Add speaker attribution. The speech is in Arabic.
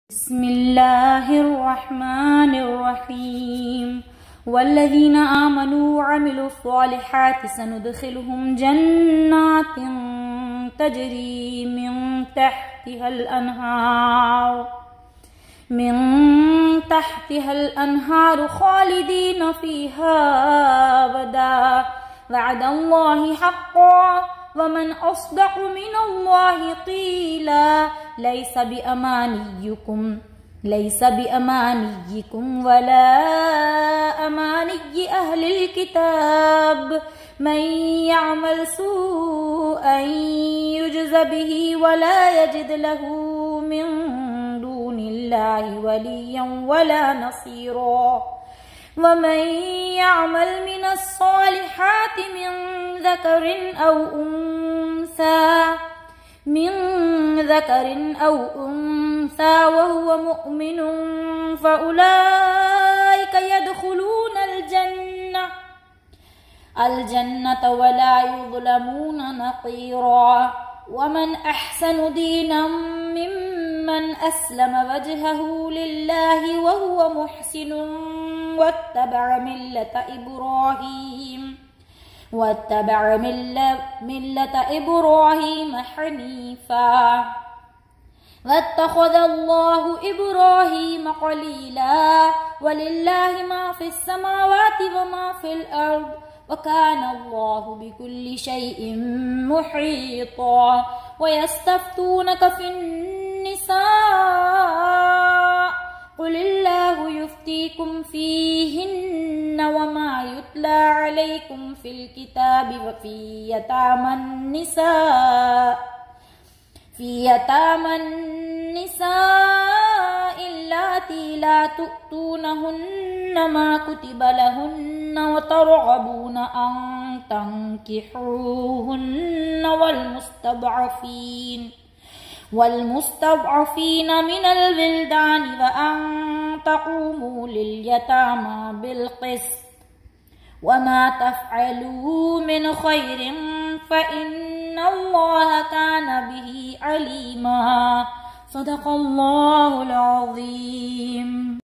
Speaker 1: بسم الله الرحمن الرحيم. والذين آمنوا وعملوا الصالحات سندخلهم جنات تجري من تحتها الأنهار خالدين فيها أبدا وعد الله حقا ومن أصدق من الله قيلا ليس بأمانيكم ولا أماني أهل الكتاب من يعمل سوءا يجز به ولا يجد له من دون الله وليا ولا نصيرا ومن يعمل من الصالحات من ذكر أو أنثى وهو مؤمن فأولئك يدخلون الجنة ولا يظلمون نقيرا ومن أحسن دينا ممن أسلم وجهه لله وهو محسن واتبع ملة إبراهيم حنيفا واتخذ الله إبراهيم خليلا ولله ما في السماوات وما في الأرض وكان الله بكل شيء محيطا ويستفتونك في النساء قل الله يفتيكم فيهن وما يتلى عليكم في الكتاب وفي يتامى النساء اللاتي لا تؤتونهن ما كتب لهن وترغبون أن تنكحوهن والمستضعفين من الولدان وأن تقوموا لليتامى بالقسط وما تفعلوا من خير فإن الله كان به عليما. صدق الله العظيم.